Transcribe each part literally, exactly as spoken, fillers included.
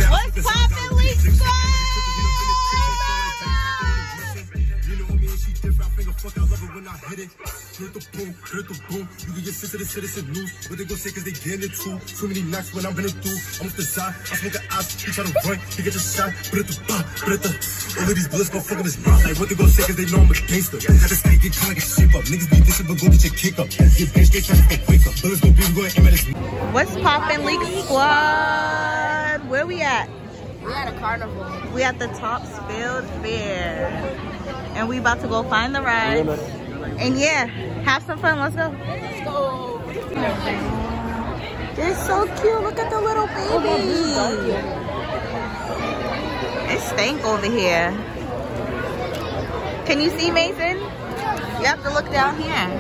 What's poppin', Leak Squad? Fuck, I love it when I hit it. Hit the boom, hit the boom. You can get sick of the citizen news. What they gon' say cause they getting it too. Too many knocks when I'm running through. I'm off the side, I smoke the ice. He try to run, he get the shot. But at the bar, but at the. All of these bullets gon' fuck up his mouth. Like what they gon' say cause they know I'm a gangster. Had to stay, get trying to get shape up. Niggas be dishing, but go get your kick up. Get bench, get trying to get quick up. Bullets gon' be going aim at his. What's poppin', Leak Squad? Where we at? We at a carnival. We at the Topsfield Fair. And we about to go find the ride. And yeah, have some fun. Let's go. Let's go. They're so cute. Look at the little baby. It stank over here. Can you see, Mason? You have to look down here.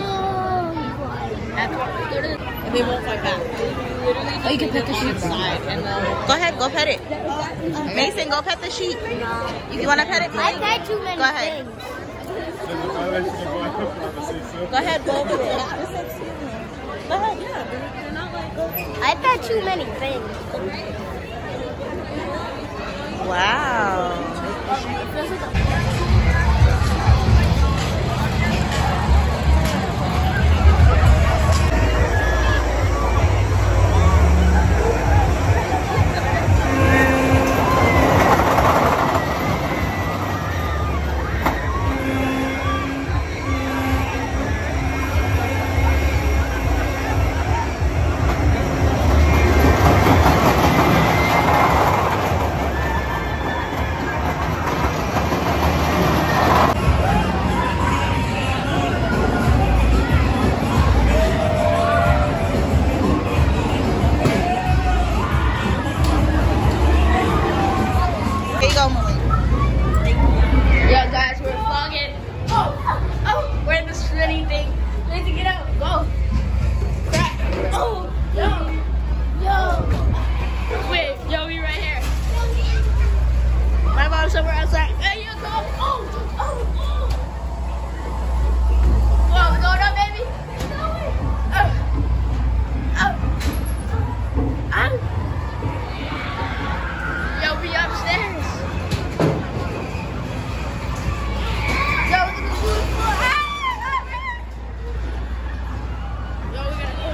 And they won't fight back. Oh, you can pet the sheep side and then... Go ahead, go pet it. Mason, go pet the sheep. You want to pet it? I got too many Go ahead. things. Go ahead, go over there. Go ahead. I got too many things. Wow. Somewhere outside. Hey, you go. Oh, oh, oh. Whoa, we going up, baby? Oh, oh, oh. Yo, we upstairs. Yo, look at the food. Yo, we gotta go.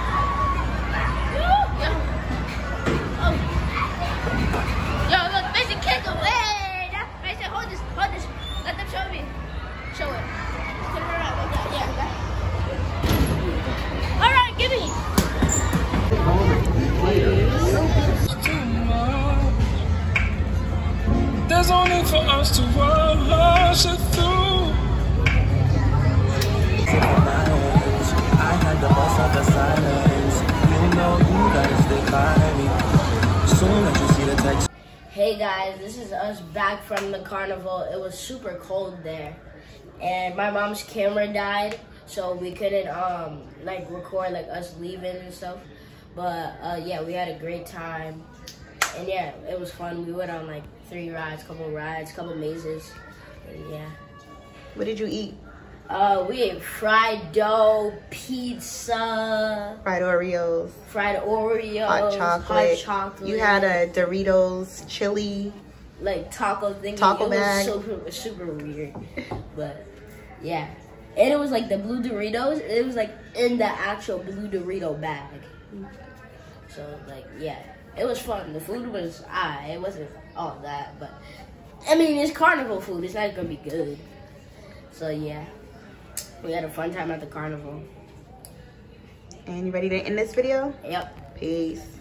Yo. Oh. Yo, look, Mason kick him. Hey. Hold this, hold this. Let them show me. Show it. Turn it around like that. Yeah, that. All right, give me. There's only for us to rush it through. I had the boss of the silence. You know you gotta stay by me. Soon as you see the text. Hey guys, this is us back from the carnival. It was super cold there, and my mom's camera died, so we couldn't um like record like us leaving and stuff. But uh, yeah, we had a great time, and yeah, it was fun. We went on like three rides, couple rides, couple mazes, and yeah. What did you eat? Uh, we ate fried dough, pizza, Fried Oreos. fried Oreos, Hot chocolate. hot chocolate. You had a Doritos chili. like taco thing. Taco it bag. was super, super weird, but yeah. And it was like the blue Doritos. It was like in the actual blue Dorito bag. So like yeah, it was fun. The food was ah, it wasn't all that, but I mean it's carnival food. It's not gonna be good. So yeah, we had a fun time at the carnival. And you ready to end this video? Yep. Peace.